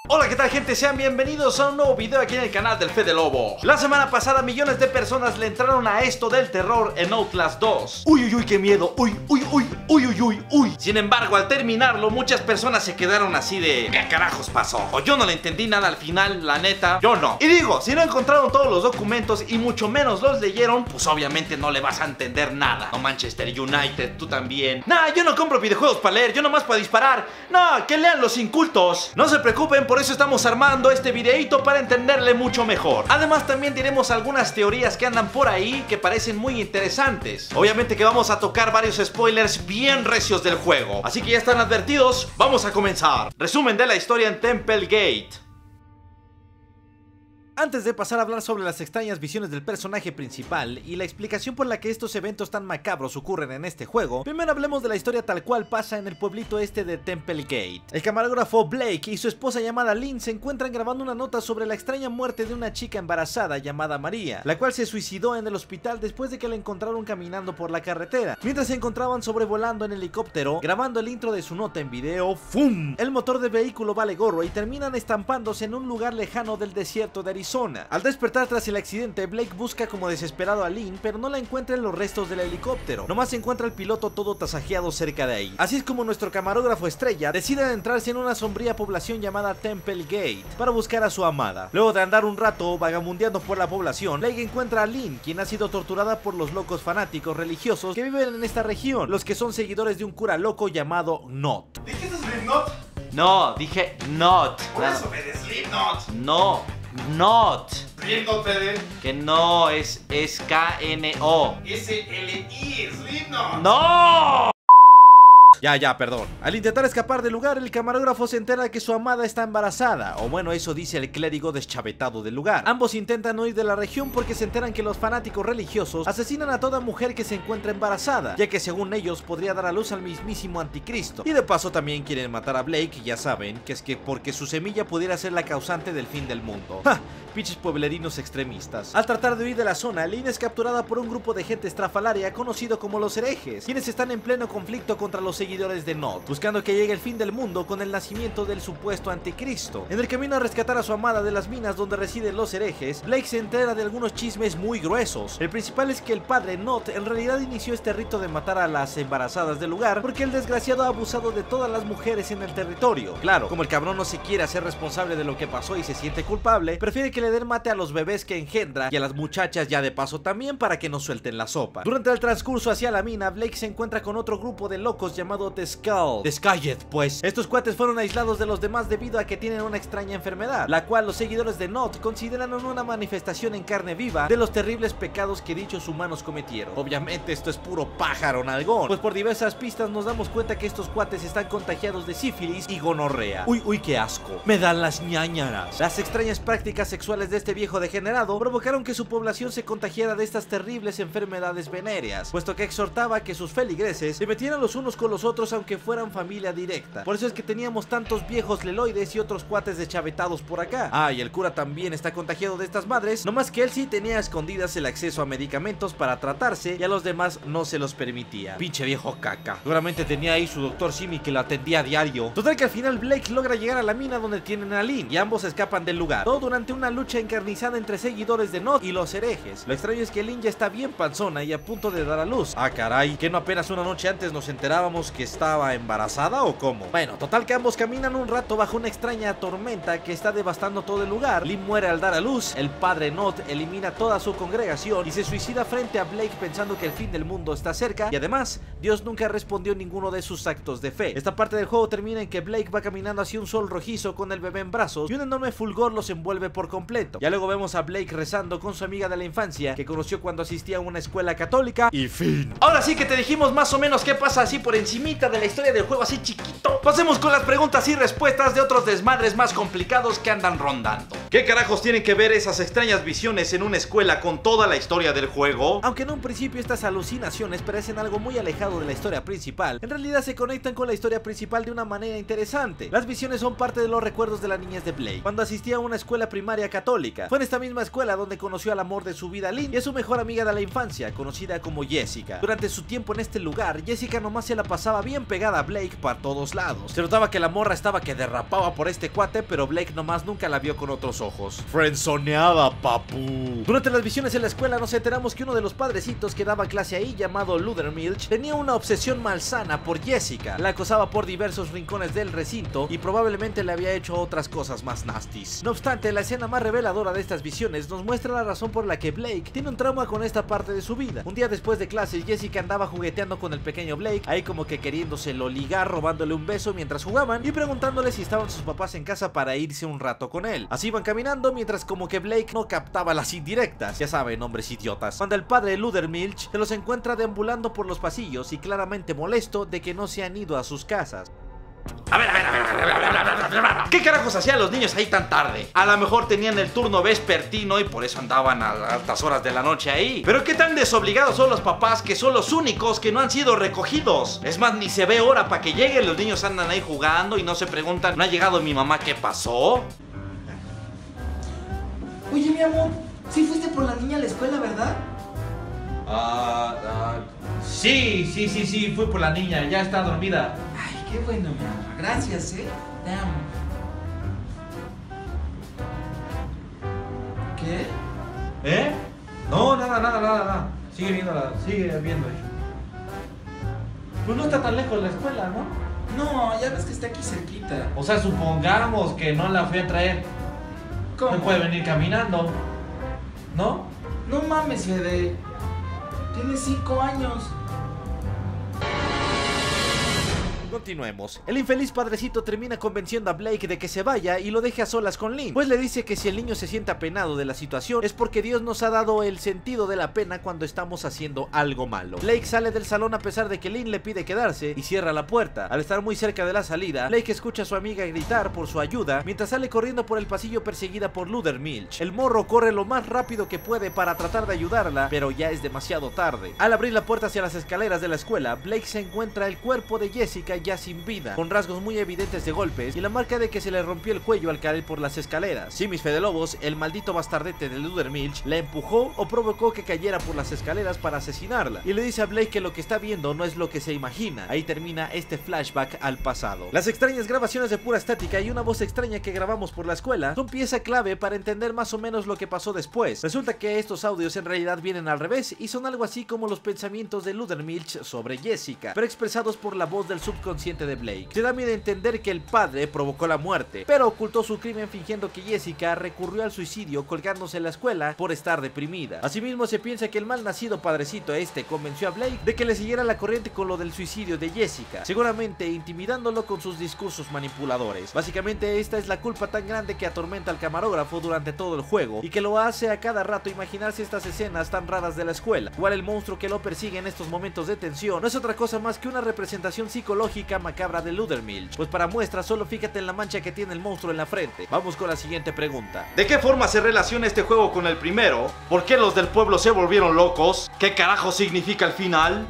Hola, ¿qué tal, gente? Sean bienvenidos a un nuevo video aquí en el canal del Fede Lobo. La semana pasada millones de personas le entraron a esto del terror en Outlast 2. Uy, uy, uy, qué miedo. Uy, uy, uy, uy, uy, uy, uy. Sin embargo, al terminarlo, muchas personas se quedaron así de ¿qué carajos pasó? O yo no le entendí nada al final, la neta, yo no. Y digo, si no encontraron todos los documentos y mucho menos los leyeron, pues obviamente no le vas a entender nada. No, Manchester United, tú también. Nah, yo no compro videojuegos para leer, yo nomás para disparar. No, que lean los incultos. No se preocupen, por eso estamos armando este videito para entenderle mucho mejor. Además también diremos algunas teorías que andan por ahí que parecen muy interesantes. Obviamente que vamos a tocar varios spoilers bien recios del juego, así que ya están advertidos, vamos a comenzar. Resumen de la historia en Temple Gate. Antes de pasar a hablar sobre las extrañas visiones del personaje principal y la explicación por la que estos eventos tan macabros ocurren en este juego, primero hablemos de la historia tal cual pasa en el pueblito este de Temple Gate. El camarógrafo Blake y su esposa llamada Lynn se encuentran grabando una nota sobre la extraña muerte de una chica embarazada llamada María, la cual se suicidó en el hospital después de que la encontraron caminando por la carretera. Mientras se encontraban sobrevolando en helicóptero, grabando el intro de su nota en video, ¡fum! El motor del vehículo vale gorro y terminan estampándose en un lugar lejano del desierto de Arizona. Al despertar tras el accidente, Blake busca como desesperado a Lynn, pero no la encuentra en los restos del helicóptero. Nomás se encuentra el piloto todo tasajeado cerca de ahí. Así es como nuestro camarógrafo estrella decide adentrarse en una sombría población llamada Temple Gate para buscar a su amada. Luego de andar un rato vagamundeando por la población, Blake encuentra a Lynn, quien ha sido torturada por los locos fanáticos religiosos que viven en esta región, los que son seguidores de un cura loco llamado Not. ¿Dijiste Slipknot? No, dije Not. Por eso, Fede, Slipknot. No, Not. Slipknot, Fede. Que no, es K-N-O. S-L-I, Slipknot. ¡No! Ya, perdón. Al intentar escapar del lugar, el camarógrafo se entera que su amada está embarazada, o bueno, eso dice el clérigo deschavetado del lugar. Ambos intentan huir de la región porque se enteran que los fanáticos religiosos asesinan a toda mujer que se encuentra embarazada, ya que según ellos podría dar a luz al mismísimo anticristo. Y de paso también quieren matar a Blake, ya saben, que es que porque su semilla pudiera ser la causante del fin del mundo. ¡Ja! Pinches pueblerinos extremistas. Al tratar de huir de la zona, Lynn es capturada por un grupo de gente estrafalaria conocido como los herejes, quienes están en pleno conflicto contra los seguidores de Not, buscando que llegue el fin del mundo con el nacimiento del supuesto anticristo. En el camino a rescatar a su amada de las minas donde residen los herejes, Blake se entera de algunos chismes muy gruesos. El principal es que el padre Not en realidad inició este rito de matar a las embarazadas del lugar porque el desgraciado ha abusado de todas las mujeres en el territorio. Claro, como el cabrón no se quiere hacer responsable de lo que pasó y se siente culpable, prefiere que le den mate a los bebés que engendra y a las muchachas ya de paso también para que no suelten la sopa. Durante el transcurso hacia la mina, Blake se encuentra con otro grupo de locos llamado The Skull. The Skulled, pues. Estos cuates fueron aislados de los demás debido a que tienen una extraña enfermedad, la cual los seguidores de Not consideran una manifestación en carne viva de los terribles pecados que dichos humanos cometieron. Obviamente esto es puro pájaro nalgón, pues por diversas pistas nos damos cuenta que estos cuates están contagiados de sífilis y gonorrea. Uy, qué asco. Me dan las ñañaras. Las extrañas prácticas sexuales de este viejo degenerado provocaron que su población se contagiara de estas terribles enfermedades venéreas, puesto que exhortaba que sus feligreses se metieran los unos con los otros aunque fueran familia directa. Por eso es que teníamos tantos viejos leloides y otros cuates deschavetados por acá. Ah, y el cura también está contagiado de estas madres, nomás que él sí tenía a escondidas el acceso a medicamentos para tratarse y a los demás no se los permitía. Pinche viejo caca. Seguramente tenía ahí su doctor Simi que lo atendía a diario. Total que al final Blake logra llegar a la mina donde tienen a Lynn y ambos escapan del lugar. Todo durante una lucha encarnizada entre seguidores de Not y los herejes. Lo extraño es que Lynn ya está bien panzona y a punto de dar a luz. Ah, caray, ¿que no apenas una noche antes nos enterábamos que estaba embarazada o cómo? Bueno, total que ambos caminan un rato bajo una extraña tormenta que está devastando todo el lugar. Lynn muere al dar a luz, el padre Not elimina toda su congregación y se suicida frente a Blake pensando que el fin del mundo está cerca y además Dios nunca respondió ninguno de sus actos de fe. Esta parte del juego termina en que Blake va caminando hacia un sol rojizo con el bebé en brazos y un enorme fulgor los envuelve por completo. Ya luego vemos a Blake rezando con su amiga de la infancia que conoció cuando asistía a una escuela católica y fin. Ahora sí que te dijimos más o menos qué pasa así por encimita de la historia del juego, así chiquito. Pasemos con las preguntas y respuestas de otros desmadres más complicados que andan rondando. ¿Qué carajos tienen que ver esas extrañas visiones en una escuela con toda la historia del juego? Aunque en un principio estas alucinaciones parecen algo muy alejado de la historia principal, en realidad se conectan con la historia principal de una manera interesante. Las visiones son parte de los recuerdos de la niñez de Blake, cuando asistía a una escuela primaria católica. Fue en esta misma escuela donde conoció al amor de su vida, Lynn, y a su mejor amiga de la infancia, conocida como Jessica. Durante su tiempo en este lugar, Jessica nomás se la pasaba bien pegada a Blake para todos lados. Se notaba que la morra estaba que derrapaba por este cuate, pero Blake nomás nunca la vio con otros ojos. Friendzoneada, papu. Durante las visiones en la escuela nos enteramos que uno de los padrecitos que daba clase ahí, llamado Ludermilch, tenía una obsesión malsana por Jessica. La acosaba por diversos rincones del recinto y probablemente le había hecho otras cosas más nasties. No obstante, la escena más reveladora de estas visiones nos muestra la razón por la que Blake tiene un trauma con esta parte de su vida. Un día después de clases, Jessica andaba jugueteando con el pequeño Blake, ahí como que queriéndoselo ligar, robándole un beso mientras jugaban y preguntándole si estaban sus papás en casa para irse un rato con él. Así iban caminando mientras como que Blake no captaba las indirectas. Ya saben, hombres idiotas. Cuando el padre Ludermilch se los encuentra deambulando por los pasillos y claramente molesto de que no se han ido a sus casas. A ver, ¿qué carajos hacían los niños ahí tan tarde? A lo mejor tenían el turno vespertino y por eso andaban a altas horas de la noche ahí. Pero qué tan desobligados son los papás, que son los únicos que no han sido recogidos. Es más, ni se ve hora para que lleguen. Los niños andan ahí jugando y no se preguntan, ¿no ha llegado mi mamá? ¿Qué pasó? Oye, mi amor, ¿sí fuiste por la niña a la escuela, verdad? Sí, fui por la niña, ya está dormida. Ay, qué bueno, mi amor. Gracias, te amo. ¿Qué? No, nada. Sigue viendo. Pues no está tan lejos la escuela, ¿no? No, ya ves que está aquí cerquita. O sea, supongamos que no la fui a traer. ¿Cómo? No puede venir caminando, ¿no? No mames, Fede. Tienes 5 años. Continuemos. El infeliz padrecito termina convenciendo a Blake de que se vaya y lo deje a solas con Lynn, pues le dice que si el niño se siente apenado de la situación es porque Dios nos ha dado el sentido de la pena cuando estamos haciendo algo malo. Blake sale del salón a pesar de que Lynn le pide quedarse y cierra la puerta. Al estar muy cerca de la salida, Blake escucha a su amiga gritar por su ayuda mientras sale corriendo por el pasillo perseguida por Ludermilch. El morro corre lo más rápido que puede para tratar de ayudarla, pero ya es demasiado tarde. Al abrir la puerta hacia las escaleras de la escuela, Blake se encuentra el cuerpo de Jessica ya sin vida, con rasgos muy evidentes de golpes y la marca de que se le rompió el cuello al caer por las escaleras. Sí, mis fedelobos, el maldito bastardete de Ludermilch la empujó o provocó que cayera por las escaleras para asesinarla, y le dice a Blake que lo que está viendo no es lo que se imagina. Ahí termina este flashback al pasado. Las extrañas grabaciones de pura estática y una voz extraña que grabamos por la escuela son pieza clave para entender más o menos lo que pasó después. Resulta que estos audios en realidad vienen al revés y son algo así como los pensamientos de Ludermilch sobre Jessica, pero expresados por la voz del subconsciente de Blake. Se da miedo entender que el padre provocó la muerte, pero ocultó su crimen fingiendo que Jessica recurrió al suicidio colgándose en la escuela por estar deprimida. Asimismo, se piensa que el mal nacido padrecito convenció a Blake de que le siguiera la corriente con lo del suicidio de Jessica, seguramente intimidándolo con sus discursos manipuladores. Básicamente, esta es la culpa tan grande que atormenta al camarógrafo durante todo el juego y que lo hace a cada rato imaginarse estas escenas tan raras de la escuela. Igual el monstruo que lo persigue en estos momentos de tensión no es otra cosa más que una representación psicológica macabra de Ludermilch, pues para muestra solo fíjate en la mancha que tiene el monstruo en la frente. Vamos con la siguiente pregunta. ¿De qué forma se relaciona este juego con el primero? ¿Por qué los del pueblo se volvieron locos? ¿Qué carajo significa el final?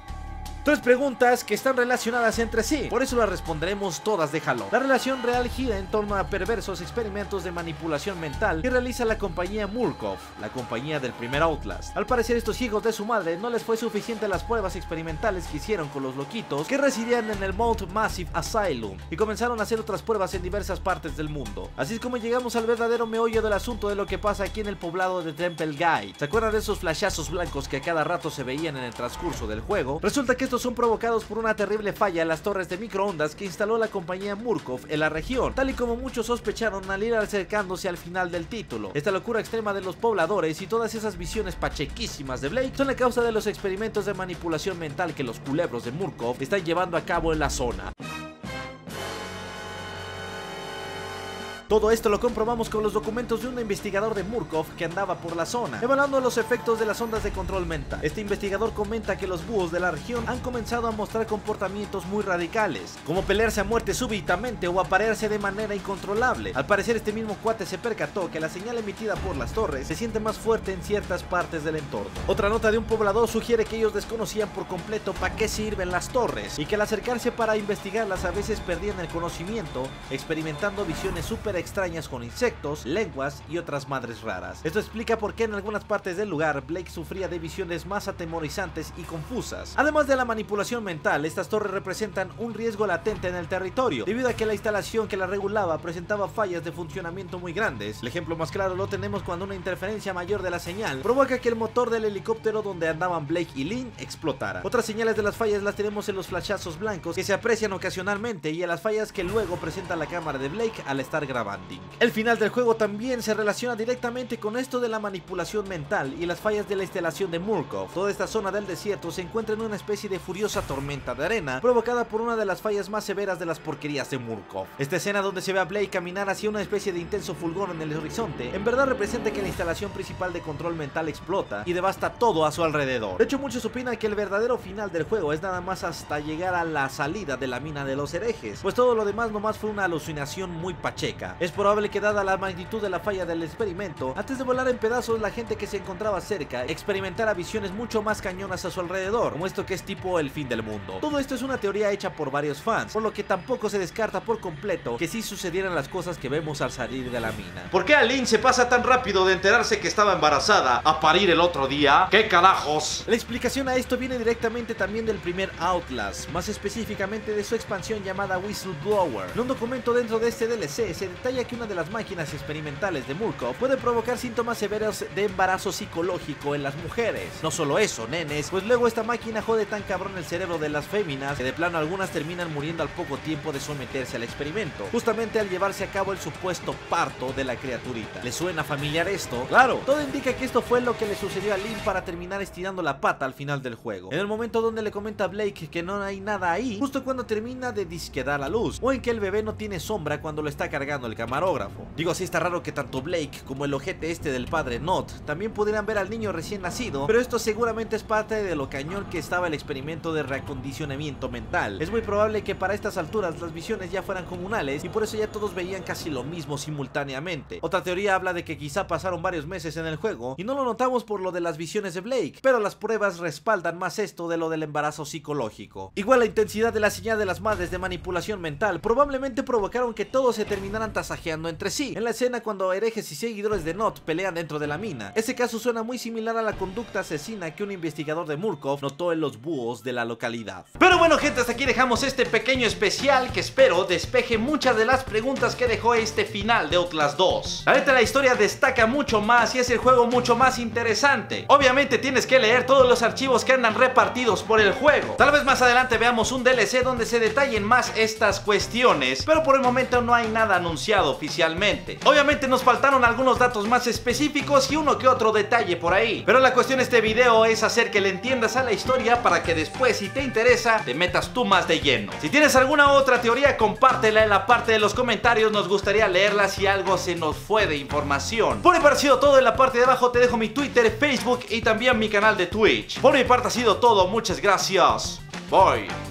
Tres preguntas que están relacionadas entre sí, por eso las responderemos todas de jalón. La relación real gira en torno a perversos experimentos de manipulación mental que realiza la compañía Murkoff, la compañía del primer Outlast. Al parecer, estos hijos de su madre no les fue suficiente las pruebas experimentales que hicieron con los loquitos que residían en el Mount Massive Asylum y comenzaron a hacer otras pruebas en diversas partes del mundo. Así es como llegamos al verdadero meollo del asunto de lo que pasa aquí en el poblado de Temple Guide. ¿Se acuerdan de esos flashazos blancos que a cada rato se veían en el transcurso del juego? Resulta que estos son provocados por una terrible falla en las torres de microondas que instaló la compañía Murkoff en la región, tal y como muchos sospecharon al ir acercándose al final del título. Esta locura extrema de los pobladores y todas esas visiones pachequísimas de Blake son la causa de los experimentos de manipulación mental que los culebros de Murkoff están llevando a cabo en la zona. Todo esto lo comprobamos con los documentos de un investigador de Murkoff que andaba por la zona, evaluando los efectos de las ondas de control mental. Este investigador comenta que los búhos de la región han comenzado a mostrar comportamientos muy radicales, como pelearse a muerte súbitamente o aparearse de manera incontrolable. Al parecer este mismo cuate se percató que la señal emitida por las torres se siente más fuerte en ciertas partes del entorno. Otra nota de un poblador sugiere que ellos desconocían por completo para qué sirven las torres y que al acercarse para investigarlas a veces perdían el conocimiento, experimentando visiones súper extrañas con insectos, lenguas y otras madres raras. Esto explica por qué en algunas partes del lugar Blake sufría de visiones más atemorizantes y confusas. Además de la manipulación mental, estas torres representan un riesgo latente en el territorio, debido a que la instalación que la regulaba presentaba fallas de funcionamiento muy grandes. El ejemplo más claro lo tenemos cuando una interferencia mayor de la señal provoca que el motor del helicóptero donde andaban Blake y Lynn explotara. Otras señales de las fallas las tenemos en los flashazos blancos que se aprecian ocasionalmente y en las fallas que luego presenta la cámara de Blake al estar grabando. El final del juego también se relaciona directamente con esto de la manipulación mental y las fallas de la instalación de Murkoff. Toda esta zona del desierto se encuentra en una especie de furiosa tormenta de arena provocada por una de las fallas más severas de las porquerías de Murkoff. Esta escena donde se ve a Blake caminar hacia una especie de intenso fulgor en el horizonte en verdad representa que la instalación principal de control mental explota y devasta todo a su alrededor. De hecho, muchos opinan que el verdadero final del juego es nada más hasta llegar a la salida de la mina de los herejes, pues todo lo demás nomás fue una alucinación muy pacheca. Es probable que dada la magnitud de la falla del experimento, antes de volar en pedazos la gente que se encontraba cerca experimentara visiones mucho más cañonas a su alrededor, como esto que es tipo el fin del mundo. Todo esto es una teoría hecha por varios fans, por lo que tampoco se descarta por completo que sí sucedieran las cosas que vemos al salir de la mina. ¿Por qué a Lynn se pasa tan rápido de enterarse que estaba embarazada a parir el otro día? ¿Qué carajos? La explicación a esto viene directamente también del primer Outlast, más específicamente de su expansión llamada Whistleblower. En un documento dentro de este DLC se detalla que una de las máquinas experimentales de Murkoff puede provocar síntomas severos de embarazo psicológico en las mujeres. No solo eso, nenes, pues luego esta máquina jode tan cabrón el cerebro de las féminas que de plano algunas terminan muriendo al poco tiempo de someterse al experimento, justamente al llevarse a cabo el supuesto parto de la criaturita. ¿Le suena familiar esto? Claro, todo indica que esto fue lo que le sucedió a Lynn para terminar estirando la pata al final del juego. En el momento donde le comenta a Blake que no hay nada ahí, justo cuando termina de disque dar a luz, o en que el bebé no tiene sombra cuando lo está cargando el camarógrafo. Digo, sí está raro que tanto Blake como el ojete este del padre Not también pudieran ver al niño recién nacido, pero esto seguramente es parte de lo cañón que estaba el experimento de reacondicionamiento mental. Es muy probable que para estas alturas las visiones ya fueran comunales y por eso ya todos veían casi lo mismo simultáneamente. Otra teoría habla de que quizá pasaron varios meses en el juego y no lo notamos por lo de las visiones de Blake, pero las pruebas respaldan más esto de lo del embarazo psicológico. Igual la intensidad de la señal de las madres de manipulación mental probablemente provocaron que todos se terminaran tasajeando entre sí. En la escena cuando herejes y seguidores de Not pelean dentro de la mina, ese caso suena muy similar a la conducta asesina que un investigador de Murkoff notó en los búhos de la localidad. Pero bueno, gente, hasta aquí dejamos este pequeño especial que espero despeje muchas de las preguntas que dejó este final de Outlast 2. La neta, la historia destaca mucho más y es el juego mucho más interesante. Obviamente tienes que leer todos los archivos que andan repartidos por el juego. Tal vez más adelante veamos un DLC donde se detallen más estas cuestiones, pero por el momento no hay nada anunciado oficialmente. Obviamente nos faltaron algunos datos más específicos y uno que otro detalle por ahí, pero la cuestión de este video es hacer que le entiendas a la historia para que después, si te interesa, te metas tú más de lleno. Si tienes alguna otra teoría, compártela en la parte de los comentarios, nos gustaría leerla si algo se nos fue de información. Por mi parte ha sido todo, en la parte de abajo te dejo mi Twitter, Facebook y también mi canal de Twitch. Por mi parte ha sido todo, muchas gracias, bye.